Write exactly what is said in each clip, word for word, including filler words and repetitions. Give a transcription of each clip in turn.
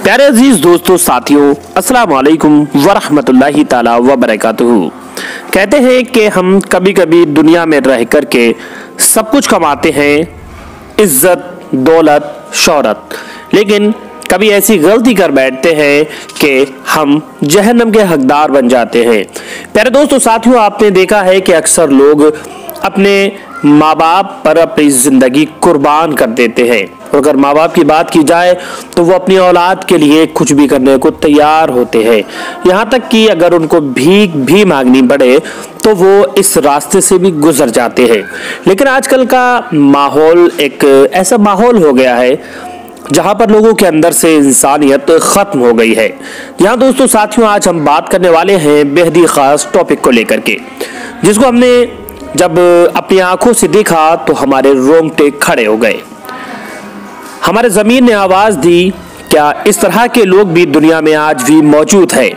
प्यारे अजीज दोस्तों साथियों, अस्सलाम वालेकुम वरहमतुल्लाहि ताला वबरकातुहू। कहते हैं कि हम कभी कभी दुनिया में रह करके सब कुछ कमाते हैं, इज्जत, दौलत, शोहरत, लेकिन कभी ऐसी गलती कर बैठते हैं कि हम जहन्नम के हकदार बन जाते हैं। प्यारे दोस्तों साथियों, आपने देखा है कि अक्सर लोग अपने माँ बाप पर अपनी जिंदगी कुर्बान कर देते हैं। और अगर माँ बाप की बात की जाए तो वो अपनी औलाद के लिए कुछ भी करने को तैयार होते हैं, यहाँ तक कि अगर उनको भीख भी मांगनी पड़े तो वो इस रास्ते से भी गुजर जाते हैं। लेकिन आजकल का माहौल एक ऐसा माहौल हो गया है जहाँ पर लोगों के अंदर से इंसानियत खत्म हो गई है। यहाँ दोस्तों साथियों, आज हम बात करने वाले हैं बेहद ही खास टॉपिक को लेकर के, जिसको हमने जब अपनी आंखों से देखा तो हमारे रोंगटे खड़े हो गए। हमारे ज़मीन ने आवाज़ दी, क्या इस तरह के लोग भी दुनिया में आज भी मौजूद है।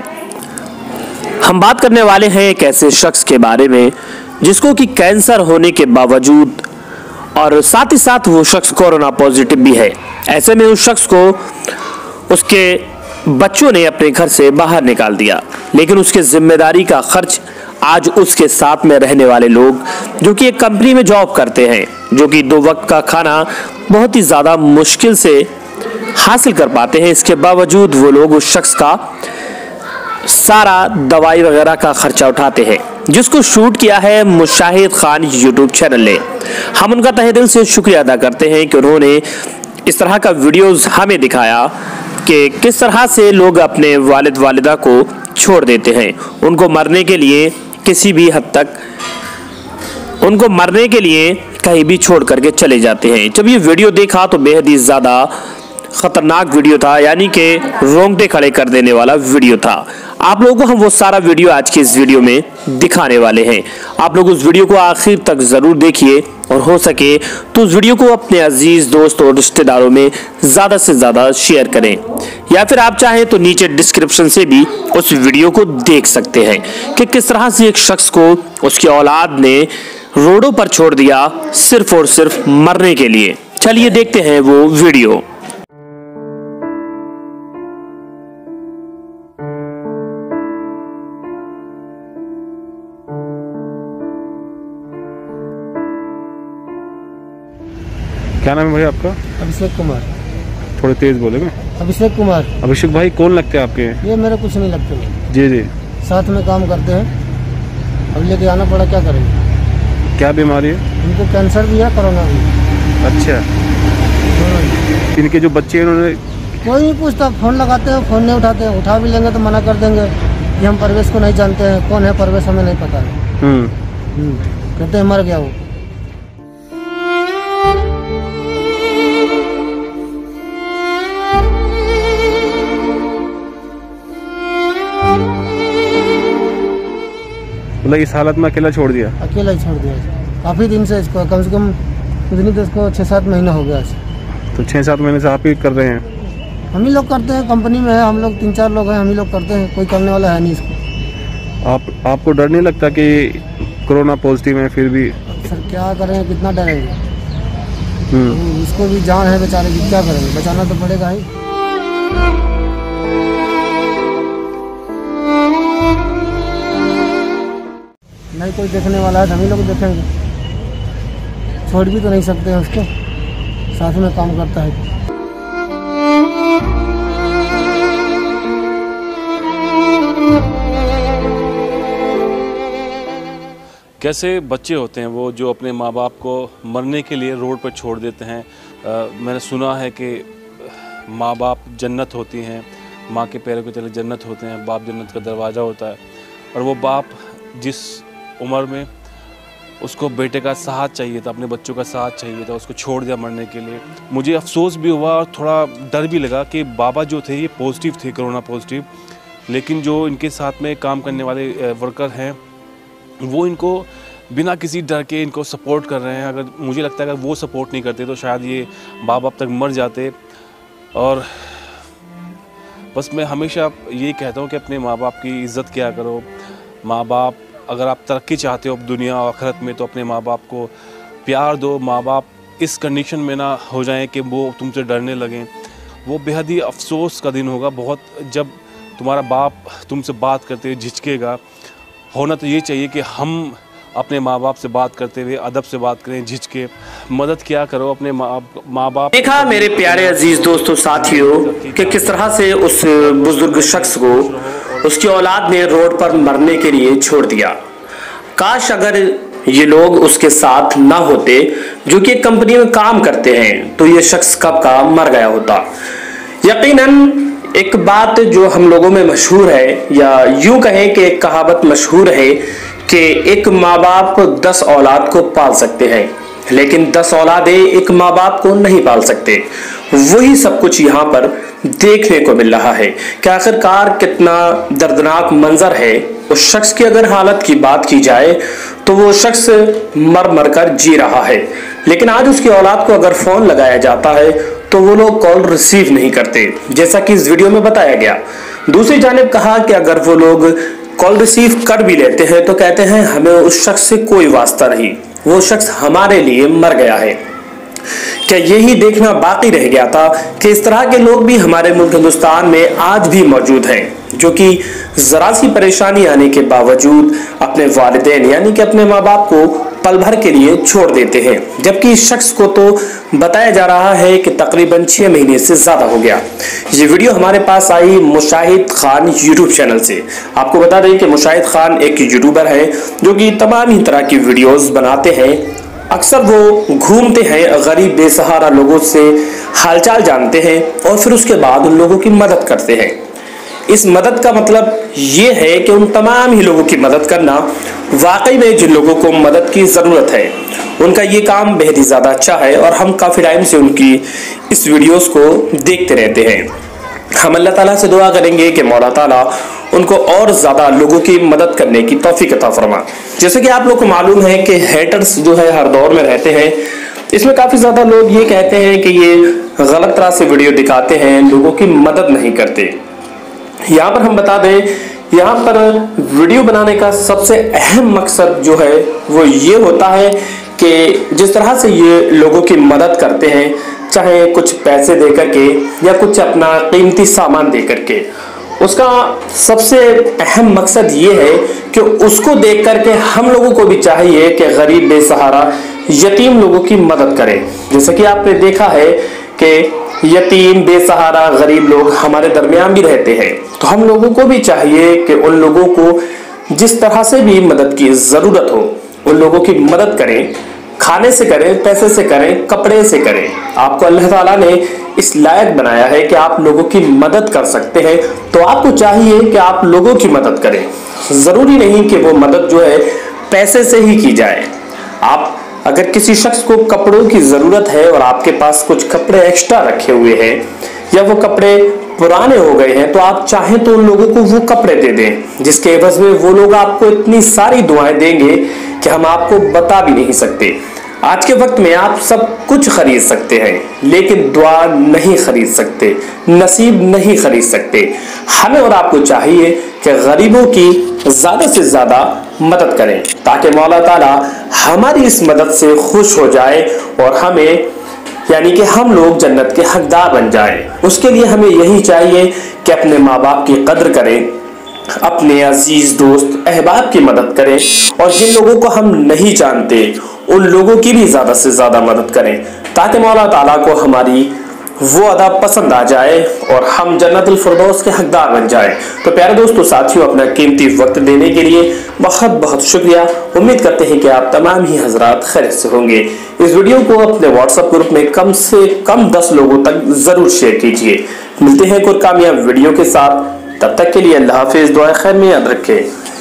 हम बात करने वाले हैं एक ऐसे शख्स के बारे में जिसको कि कैंसर होने के बावजूद और साथ ही साथ वो शख्स कोरोना पॉजिटिव भी है। ऐसे में उस शख्स को उसके बच्चों ने अपने घर से बाहर निकाल दिया, लेकिन उसके जिम्मेदारी का खर्च आज उसके साथ में रहने वाले लोग जो कि एक कंपनी में जॉब करते हैं, जो कि दो वक्त का खाना बहुत ही ज़्यादा मुश्किल से हासिल कर पाते हैं, इसके बावजूद वो लोग उस शख्स का सारा दवाई वगैरह का खर्चा उठाते हैं, जिसको शूट किया है मुशाहिद खान यूट्यूब चैनल ने। हम उनका तहे दिल से शुक्रिया अदा करते हैं कि उन्होंने इस तरह का वीडियोस हमें दिखाया कि किस तरह से लोग अपने वालिद वालिदा को छोड़ देते हैं, उनको मरने के लिए किसी भी हद तक उनको मरने के लिए कहीं भी छोड़ करके चले जाते हैं। जब ये वीडियो देखा तो बेहद ही ज़्यादा ख़तरनाक वीडियो था, यानी कि रोंगटे खड़े कर देने वाला वीडियो था। आप लोगों को हम वो सारा वीडियो आज के इस वीडियो में दिखाने वाले हैं। आप लोग उस वीडियो को आखिर तक ज़रूर देखिए और हो सके तो उस वीडियो को अपने अजीज़ दोस्त और रिश्तेदारों में ज़्यादा से ज़्यादा शेयर करें, या फिर आप चाहें तो नीचे डिस्क्रिप्शन से भी उस वीडियो को देख सकते हैं कि किस तरह से एक शख्स को उसकी औलाद ने रोडों पर छोड़ दिया सिर्फ और सिर्फ मरने के लिए। चलिए देखते हैं वो वीडियो। क्या नाम है भाई आपका? अभिषेक कुमार। थोड़े तेज बोलेगा। अभिषेक कुमार। अभिषेक भाई कौन लगते हैं आपके? ये मेरे कुछ नहीं लगते। जी जी। साथ में काम करते हैं, अब लेके आना पड़ा, क्या करेंगे। क्या बीमारी है? इनको कैंसर भी है, कोरोना भी। अच्छा। इनके जो बच्चे हैं उन्होंने कोई नहीं पूछता, फोन लगाते हैं, फोन नहीं उठाते हैं, उठा भी लेंगे तो मना कर देंगे कि हम परवेश को नहीं जानते हैं, कौन है परवेश हमें नहीं पता है। हम्म कहते हैं मर गया वो। मतलब इस हालत में अकेला छोड़ दिया? अकेला ही छोड़ दिया काफ़ी दिन से इसको, कम से कम कुछ नहीं तो इसको छः सात महीना हो गया। तो छः सात महीने से आप ही कर रहे हैं? हम ही लोग करते हैं, कंपनी में है हम लोग, तीन चार लोग हैं, हम ही लोग करते हैं, कोई करने वाला है नहीं इसको। आप आपको डर नहीं लगता कि कोरोना पॉजिटिव है फिर भी? सर क्या करेंगे, कितना डरेंगे। इसको भी जान है बेचारे की, क्या करेंगे, बचाना तो पड़ेगा ही। नहीं कोई देखने वाला है, हम ही लोग देखेंगे, छोड़ भी तो नहीं सकते हैं उसको, साथ में काम करता है। कैसे बच्चे होते हैं वो जो अपने माँ बाप को मरने के लिए रोड पर छोड़ देते हैं। आ, मैंने सुना है कि माँ बाप जन्नत होती हैं, माँ के पैरों के तले जन्नत होते हैं, बाप जन्नत का दरवाज़ा होता है। और वो बाप जिस उम्र में उसको बेटे का साथ चाहिए था, अपने बच्चों का साथ चाहिए था, उसको छोड़ दिया मरने के लिए। मुझे अफसोस भी हुआ और थोड़ा डर भी लगा कि बाबा जो थे ये पॉजिटिव थे, कोरोना पॉजिटिव, लेकिन जो इनके साथ में काम करने वाले वर्कर हैं वो इनको बिना किसी डर के इनको सपोर्ट कर रहे हैं। अगर मुझे लगता है अगर वो सपोर्ट नहीं करते तो शायद ये बाप बाप तक मर जाते। और बस मैं हमेशा यही कहता हूँ कि अपने माँ बाप की इज़्ज़त किया करो। माँ बाप, अगर आप तरक्की चाहते हो दुनिया और आखिरत में तो अपने माँ बाप को प्यार दो। माँ बाप इस कंडीशन में ना हो जाएं कि वो तुमसे डरने लगें। वो बेहद ही अफसोस का दिन होगा बहुत, जब तुम्हारा बाप तुमसे बात करते हुए झिझकेगा। होना तो ये चाहिए कि हम अपने माँ बाप से बात करते हुए अदब से बात करें, झिझके मदद क्या करो अपने माँ बाप। देखा मेरे प्यारे अजीज दोस्तों साथियों कि किस तरह से उस बुजुर्ग शख्स को उसकी औलाद ने रोड पर मरने के लिए छोड़ दिया। काश अगर ये लोग उसके साथ ना होते जो कि एक कंपनी में काम करते हैं तो ये शख्स कब का मर गया होता। यकीनन एक बात जो हम लोगों में मशहूर है, या यूं कहें कि एक कहावत मशहूर है कि एक माँ बाप दस औलाद को पाल सकते हैं, लेकिन दस औलादे एक माँ बाप को नहीं पाल सकते। वही सब कुछ यहाँ पर देखने को मिल रहा है कि आखिरकार कितना दर्दनाक मंजर है। उस शख्स की अगर हालत की बात की जाए तो वो शख्स मर मर कर जी रहा है, लेकिन आज उसकी औलाद को अगर फोन लगाया जाता है तो वो लोग कॉल रिसीव नहीं करते, जैसा कि इस वीडियो में बताया गया। दूसरी जानिब कहा कि अगर वो लोग कॉल रिसीव कर भी लेते हैं तो कहते हैं हमें उस शख्स से कोई वास्ता नहीं, वो शख्स हमारे लिए मर गया है। क्या यही देखना बाकी रह गया था कि इस तरह के लोग भी हमारे मुल्क हिंदुस्तान में आज भी मौजूद हैं, जो कि जरा सी परेशानी आने के बावजूद अपने वालिदैन यानी कि अपने माँ बाप को पल भर के लिए छोड़ देते हैं, जबकि इस शख्स को तो बताया जा रहा है कि तकरीबन छह महीने से ज्यादा हो गया। ये वीडियो हमारे पास आई मुशाहिद खान यूट्यूब चैनल से। आपको बता दें कि मुशाहिद खान एक यूट्यूबर है जो कि तमाम ही तरह की वीडियोस बनाते हैं। अक्सर वो घूमते हैं, गरीब बेसहारा लोगों से हालचाल जानते हैं और फिर उसके बाद उन लोगों की मदद करते हैं। इस मदद का मतलब ये है कि उन तमाम ही लोगों की मदद करना, वाकई में जिन लोगों को मदद की ज़रूरत है उनका ये काम बेहद ही ज़्यादा अच्छा है और हम काफ़ी टाइम से उनकी इस वीडियोस को देखते रहते हैं। हम अल्लाह ताला से दुआ करेंगे कि मौला ताला उनको और ज़्यादा लोगों की मदद करने की तौफीक अता फरमा। जैसे कि आप लोग को मालूम है कि हेटर्स जो है हर दौर में रहते हैं, इसमें काफ़ी ज़्यादा लोग ये कहते हैं कि ये गलत तरह से वीडियो दिखाते हैं, लोगों की मदद नहीं करते। यहाँ पर हम बता दें, यहाँ पर वीडियो बनाने का सबसे अहम मकसद जो है वो ये होता है कि जिस तरह से ये लोगों की मदद करते हैं, चाहे कुछ पैसे दे करके या कुछ अपना कीमती सामान दे करके, उसका सबसे अहम मकसद ये है कि उसको देख करके हम लोगों को भी चाहिए कि गरीब बेसहारा यतीम लोगों की मदद करें। जैसे कि आपने देखा है कि यतीम बेसहारा गरीब लोग हमारे दरमियान भी रहते हैं, तो हम लोगों को भी चाहिए कि उन लोगों को जिस तरह से भी मदद की ज़रूरत हो उन लोगों की मदद करें। खाने से करें, पैसे से करें, कपड़े से करें। आपको अल्लाह ताला ने इस लायक बनाया है कि आप लोगों की मदद कर सकते हैं, तो आपको चाहिए कि आप लोगों की मदद करें। ज़रूरी नहीं कि वो मदद जो है पैसे से ही की जाए। आप अगर किसी शख्स को कपड़ों की ज़रूरत है और आपके पास कुछ कपड़े एक्स्ट्रा रखे हुए हैं या वो कपड़े पुराने हो गए हैं, तो आप चाहें तो उन लोगों को वो कपड़े दे दें, जिसके एवज में वो लोग आपको इतनी सारी दुआएं देंगे कि हम आपको बता भी नहीं सकते। आज के वक्त में आप सब कुछ खरीद सकते हैं, लेकिन दुआ नहीं खरीद सकते, नसीब नहीं खरीद सकते। हमें और आपको चाहिए कि गरीबों की ज़्यादा से ज़्यादा मदद करें, ताकि मौला ताला हमारी इस मदद से खुश हो जाए और हमें यानी कि हम लोग जन्नत के हकदार बन जाएं। उसके लिए हमें यही चाहिए कि अपने माँ बाप की कद्र करें, अपने अजीज दोस्त अहबाब की मदद करें और जिन लोगों को हम नहीं जानते उन लोगों की भी ज़्यादा से ज़्यादा मदद करें, ताकि मौला ताला को हमारी वो अदा पसंद आ जाए और हम जन्नतुल फिरदौस के हकदार बन जाए। तो प्यारे दोस्तों साथियों, अपना कीमती वक्त देने के लिए बहुत बहुत शुक्रिया। उम्मीद करते हैं कि आप तमाम ही हजरात खैरियत से होंगे। इस वीडियो को अपने व्हाट्सएप ग्रुप में कम से कम दस लोगों तक ज़रूर शेयर कीजिए। मिलते हैं कोई कामयाब वीडियो के साथ, तब तक के लिए अल्लाह हाफिज़, दुआ खैर में याद रखें।